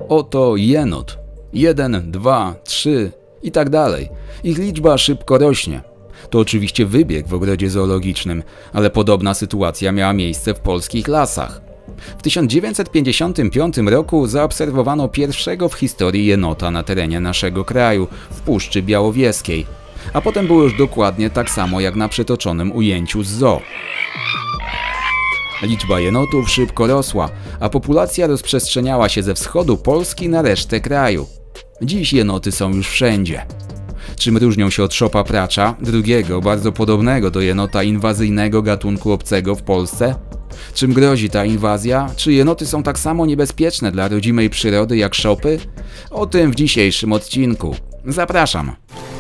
Oto jenot. 1, 2, 3 i tak dalej. Ich liczba szybko rośnie. To oczywiście wybieg w ogrodzie zoologicznym, ale podobna sytuacja miała miejsce w polskich lasach. W 1955 roku zaobserwowano pierwszego w historii jenota na terenie naszego kraju, w Puszczy Białowieskiej. A potem było już dokładnie tak samo jak na przytoczonym ujęciu z zoo. Liczba jenotów szybko rosła, a populacja rozprzestrzeniała się ze wschodu Polski na resztę kraju. Dziś jenoty są już wszędzie. Czym różnią się od szopa pracza, drugiego, bardzo podobnego do jenota inwazyjnego gatunku obcego w Polsce? Czym grozi ta inwazja? Czy jenoty są tak samo niebezpieczne dla rodzimej przyrody jak szopy? O tym w dzisiejszym odcinku. Zapraszam!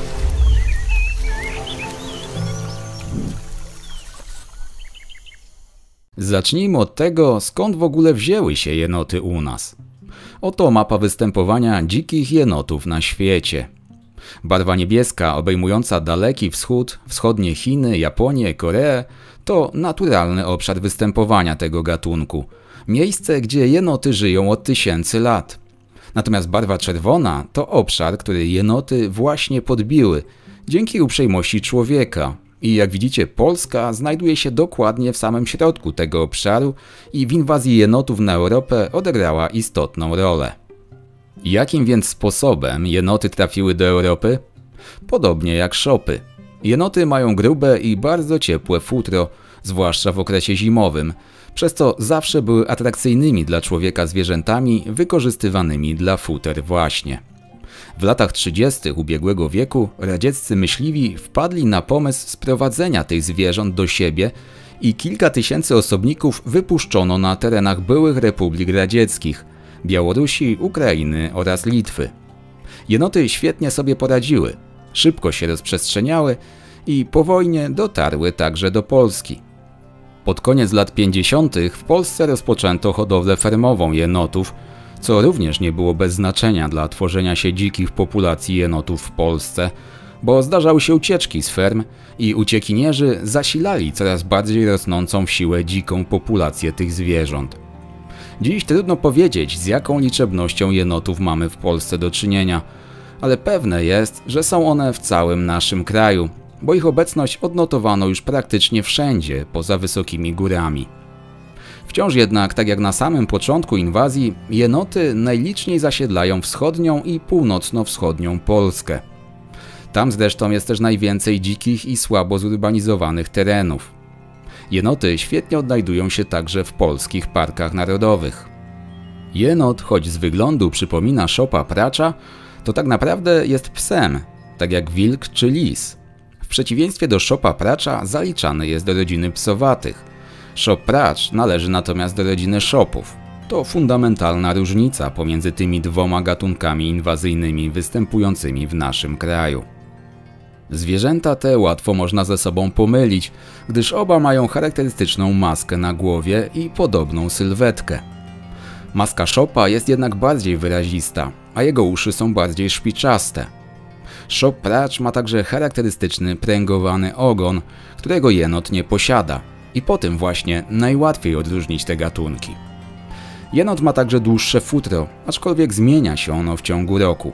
Zacznijmy od tego, skąd w ogóle wzięły się jenoty u nas. Oto mapa występowania dzikich jenotów na świecie. Barwa niebieska obejmująca Daleki Wschód, wschodnie Chiny, Japonię, Koreę to naturalny obszar występowania tego gatunku. Miejsce, gdzie jenoty żyją od tysięcy lat. Natomiast barwa czerwona to obszar, który jenoty właśnie podbiły dzięki uprzejmości człowieka. I jak widzicie, Polska znajduje się dokładnie w samym środku tego obszaru i w inwazji jenotów na Europę odegrała istotną rolę. Jakim więc sposobem jenoty trafiły do Europy? Podobnie jak szopy. Jenoty mają grube i bardzo ciepłe futro, zwłaszcza w okresie zimowym, przez co zawsze były atrakcyjnymi dla człowieka zwierzętami wykorzystywanymi dla futer właśnie. W latach 30. ubiegłego wieku radzieccy myśliwi wpadli na pomysł sprowadzenia tych zwierząt do siebie i kilka tysięcy osobników wypuszczono na terenach byłych republik radzieckich – Białorusi, Ukrainy oraz Litwy. Jenoty świetnie sobie poradziły, szybko się rozprzestrzeniały i po wojnie dotarły także do Polski. Pod koniec lat 50. w Polsce rozpoczęto hodowlę fermową jenotów, co również nie było bez znaczenia dla tworzenia się dzikich populacji jenotów w Polsce, bo zdarzały się ucieczki z ferm i uciekinierzy zasilali coraz bardziej rosnącą w siłę dziką populację tych zwierząt. Dziś trudno powiedzieć, z jaką liczebnością jenotów mamy w Polsce do czynienia, ale pewne jest, że są one w całym naszym kraju, bo ich obecność odnotowano już praktycznie wszędzie poza wysokimi górami. Wciąż jednak, tak jak na samym początku inwazji, jenoty najliczniej zasiedlają wschodnią i północno-wschodnią Polskę. Tam zresztą jest też najwięcej dzikich i słabo zurbanizowanych terenów. Jenoty świetnie odnajdują się także w polskich parkach narodowych. Jenot, choć z wyglądu przypomina szopa pracza, to tak naprawdę jest psem, tak jak wilk czy lis. W przeciwieństwie do szopa pracza zaliczany jest do rodziny psowatych. Szop pracz należy natomiast do rodziny szopów. To fundamentalna różnica pomiędzy tymi dwoma gatunkami inwazyjnymi występującymi w naszym kraju. Zwierzęta te łatwo można ze sobą pomylić, gdyż oba mają charakterystyczną maskę na głowie i podobną sylwetkę. Maska szopa jest jednak bardziej wyrazista, a jego uszy są bardziej szpiczaste. Szop pracz ma także charakterystyczny pręgowany ogon, którego jenot nie posiada i po tym właśnie najłatwiej odróżnić te gatunki. Jenot ma także dłuższe futro, aczkolwiek zmienia się ono w ciągu roku.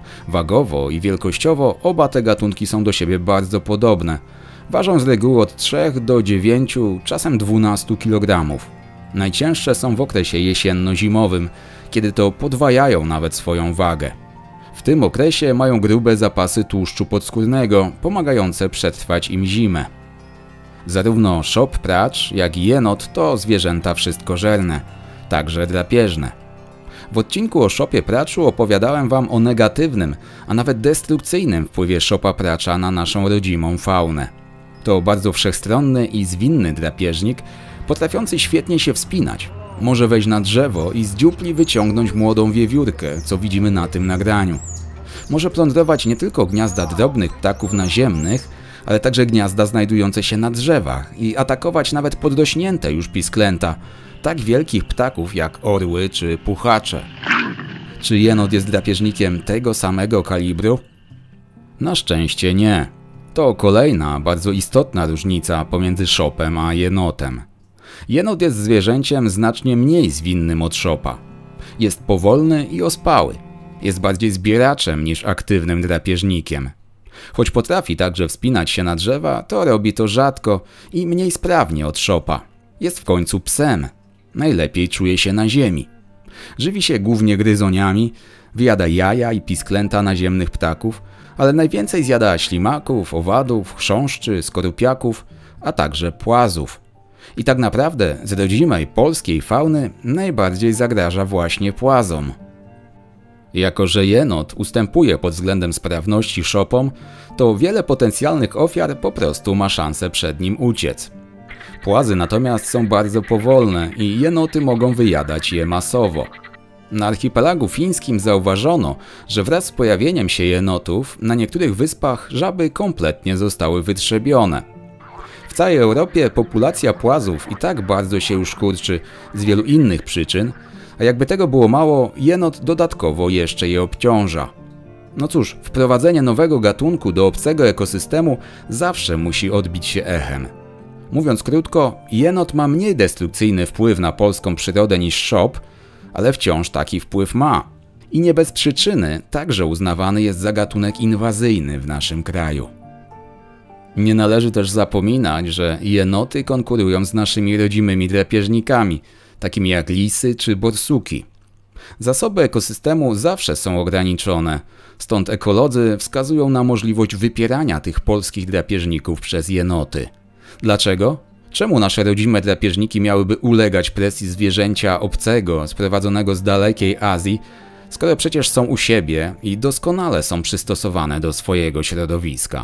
Wagowo i wielkościowo oba te gatunki są do siebie bardzo podobne. Ważą z reguły od 3 do 9, czasem 12 kg. Najcięższe są w okresie jesienno-zimowym, kiedy to podwajają nawet swoją wagę. W tym okresie mają grube zapasy tłuszczu podskórnego, pomagające przetrwać im zimę. Zarówno szop pracz, jak i jenot to zwierzęta wszystkożerne, także drapieżne. W odcinku o szopie praczu opowiadałem wam o negatywnym, a nawet destrukcyjnym wpływie szopa pracza na naszą rodzimą faunę. To bardzo wszechstronny i zwinny drapieżnik, potrafiący świetnie się wspinać. Może wejść na drzewo i z dziupli wyciągnąć młodą wiewiórkę, co widzimy na tym nagraniu. Może plądrować nie tylko gniazda drobnych ptaków naziemnych, ale także gniazda znajdujące się na drzewach i atakować nawet podrośnięte już pisklęta, tak wielkich ptaków jak orły czy puchacze. Czy jenot jest drapieżnikiem tego samego kalibru? Na szczęście nie. To kolejna, bardzo istotna różnica pomiędzy szopem a jenotem. Jenot jest zwierzęciem znacznie mniej zwinnym od szopa. Jest powolny i ospały. Jest bardziej zbieraczem niż aktywnym drapieżnikiem. Choć potrafi także wspinać się na drzewa, to robi to rzadko i mniej sprawnie od szopa. Jest w końcu psem. Najlepiej czuje się na ziemi. Żywi się głównie gryzoniami, wyjada jaja i pisklęta naziemnych ptaków, ale najwięcej zjada ślimaków, owadów, chrząszczy, skorupiaków, a także płazów. I tak naprawdę z rodzimej polskiej fauny najbardziej zagraża właśnie płazom. Jako że jenot ustępuje pod względem sprawności szopom, to wiele potencjalnych ofiar po prostu ma szansę przed nim uciec. Płazy natomiast są bardzo powolne i jenoty mogą wyjadać je masowo. Na archipelagu fińskim zauważono, że wraz z pojawieniem się jenotów na niektórych wyspach żaby kompletnie zostały wytrzebione. W całej Europie populacja płazów i tak bardzo się już kurczy z wielu innych przyczyn, a jakby tego było mało, jenot dodatkowo jeszcze je obciąża. No cóż, wprowadzenie nowego gatunku do obcego ekosystemu zawsze musi odbić się echem. Mówiąc krótko, jenot ma mniej destrukcyjny wpływ na polską przyrodę niż szop, ale wciąż taki wpływ ma. I nie bez przyczyny także uznawany jest za gatunek inwazyjny w naszym kraju. Nie należy też zapominać, że jenoty konkurują z naszymi rodzimymi drapieżnikami, takimi jak lisy czy borsuki. Zasoby ekosystemu zawsze są ograniczone, stąd ekolodzy wskazują na możliwość wypierania tych polskich drapieżników przez jenoty. Dlaczego? Czemu nasze rodzime drapieżniki miałyby ulegać presji zwierzęcia obcego, sprowadzonego z dalekiej Azji, skoro przecież są u siebie i doskonale są przystosowane do swojego środowiska?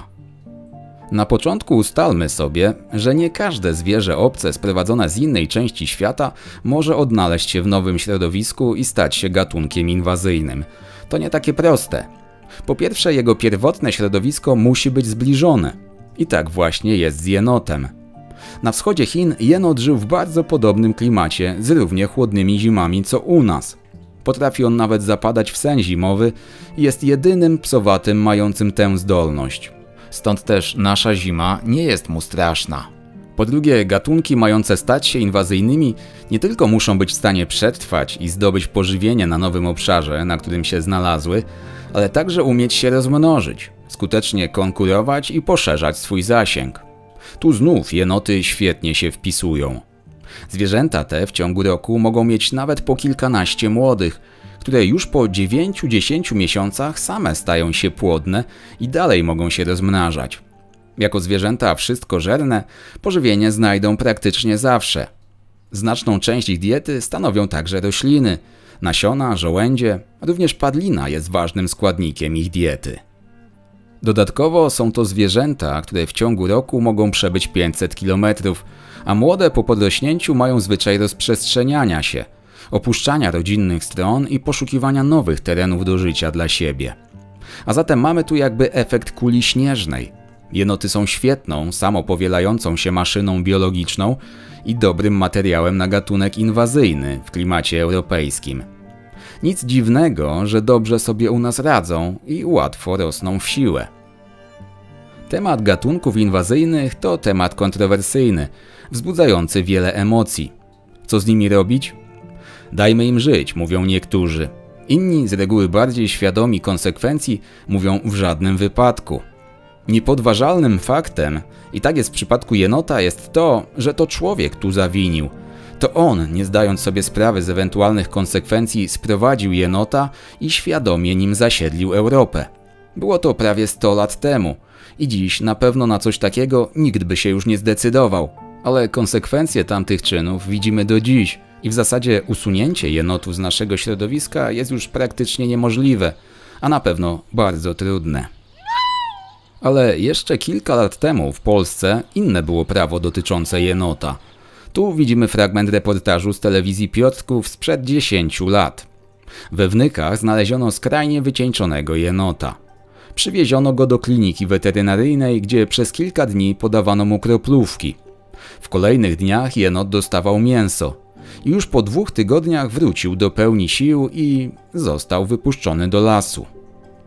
Na początku ustalmy sobie, że nie każde zwierzę obce sprowadzone z innej części świata może odnaleźć się w nowym środowisku i stać się gatunkiem inwazyjnym. To nie takie proste. Po pierwsze, jego pierwotne środowisko musi być zbliżone. I tak właśnie jest z jenotem. Na wschodzie Chin jenot żył w bardzo podobnym klimacie z równie chłodnymi zimami co u nas. Potrafi on nawet zapadać w sen zimowy i jest jedynym psowatym mającym tę zdolność. Stąd też nasza zima nie jest mu straszna. Po drugie, gatunki mające stać się inwazyjnymi nie tylko muszą być w stanie przetrwać i zdobyć pożywienie na nowym obszarze, na którym się znalazły, ale także umieć się rozmnożyć, skutecznie konkurować i poszerzać swój zasięg. Tu znów jenoty świetnie się wpisują. Zwierzęta te w ciągu roku mogą mieć nawet po kilkanaście młodych, które już po 9–10 miesiącach same stają się płodne i dalej mogą się rozmnażać. Jako zwierzęta wszystkożerne pożywienie znajdą praktycznie zawsze. Znaczną część ich diety stanowią także rośliny, nasiona, żołędzie, również padlina jest ważnym składnikiem ich diety. Dodatkowo są to zwierzęta, które w ciągu roku mogą przebyć 500 km, a młode po podrośnięciu mają zwyczaj rozprzestrzeniania się, opuszczania rodzinnych stron i poszukiwania nowych terenów do życia dla siebie. A zatem mamy tu jakby efekt kuli śnieżnej. Jenoty są świetną, samopowielającą się maszyną biologiczną i dobrym materiałem na gatunek inwazyjny w klimacie europejskim. Nic dziwnego, że dobrze sobie u nas radzą i łatwo rosną w siłę. Temat gatunków inwazyjnych to temat kontrowersyjny, wzbudzający wiele emocji. Co z nimi robić? Dajmy im żyć, mówią niektórzy. Inni, z reguły bardziej świadomi konsekwencji, mówią w żadnym wypadku. Niepodważalnym faktem, i tak jest w przypadku jenota, jest to, że to człowiek tu zawinił. To on, nie zdając sobie sprawy z ewentualnych konsekwencji, sprowadził jenota i świadomie nim zasiedlił Europę. Było to prawie 100 lat temu i dziś na pewno na coś takiego nikt by się już nie zdecydował. Ale konsekwencje tamtych czynów widzimy do dziś i w zasadzie usunięcie jenotów z naszego środowiska jest już praktycznie niemożliwe, a na pewno bardzo trudne. Ale jeszcze kilka lat temu w Polsce inne było prawo dotyczące jenota. Tu widzimy fragment reportażu z telewizji Piotrków sprzed 10 lat. We Wnykach znaleziono skrajnie wycieńczonego jenota. Przywieziono go do kliniki weterynaryjnej, gdzie przez kilka dni podawano mu kroplówki. W kolejnych dniach jenot dostawał mięso i już po 2 tygodniach wrócił do pełni sił i został wypuszczony do lasu.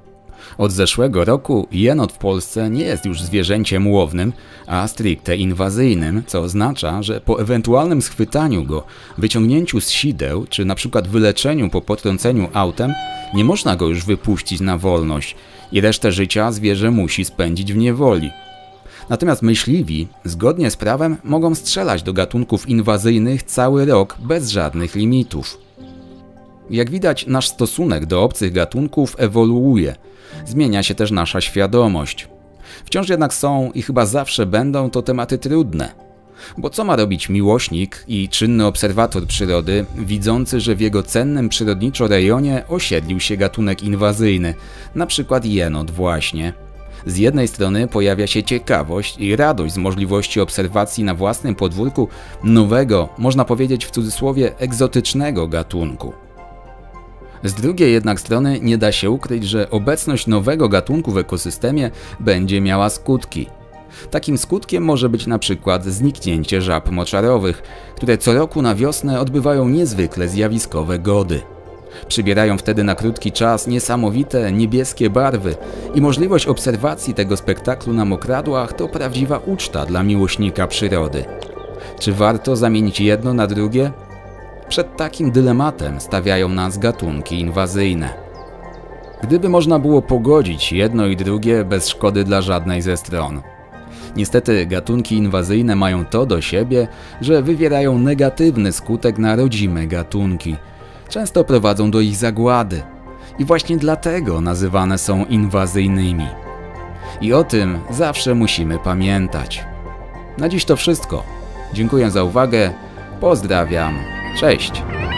Od zeszłego roku jenot w Polsce nie jest już zwierzęciem łownym, a stricte inwazyjnym, co oznacza, że po ewentualnym schwytaniu go, wyciągnięciu z sideł, czy na przykład wyleczeniu po potrąceniu autem, nie można go już wypuścić na wolność i resztę życia zwierzę musi spędzić w niewoli. Natomiast myśliwi, zgodnie z prawem, mogą strzelać do gatunków inwazyjnych cały rok bez żadnych limitów. Jak widać, nasz stosunek do obcych gatunków ewoluuje. Zmienia się też nasza świadomość. Wciąż jednak są i chyba zawsze będą to tematy trudne. Bo co ma robić miłośnik i czynny obserwator przyrody, widzący, że w jego cennym przyrodniczo rejonie osiedlił się gatunek inwazyjny, na przykład jenot właśnie. Z jednej strony pojawia się ciekawość i radość z możliwości obserwacji na własnym podwórku nowego, można powiedzieć w cudzysłowie, egzotycznego gatunku. Z drugiej jednak strony nie da się ukryć, że obecność nowego gatunku w ekosystemie będzie miała skutki. Takim skutkiem może być na przykład zniknięcie żab moczarowych, które co roku na wiosnę odbywają niezwykle zjawiskowe gody. Przybierają wtedy na krótki czas niesamowite niebieskie barwy i możliwość obserwacji tego spektaklu na mokradłach to prawdziwa uczta dla miłośnika przyrody. Czy warto zamienić jedno na drugie? Przed takim dylematem stawiają nas gatunki inwazyjne. Gdyby można było pogodzić jedno i drugie bez szkody dla żadnej ze stron. Niestety gatunki inwazyjne mają to do siebie, że wywierają negatywny skutek na rodzime gatunki. Często prowadzą do ich zagłady i właśnie dlatego nazywane są inwazyjnymi. I o tym zawsze musimy pamiętać. Na dziś to wszystko. Dziękuję za uwagę. Pozdrawiam. Cześć!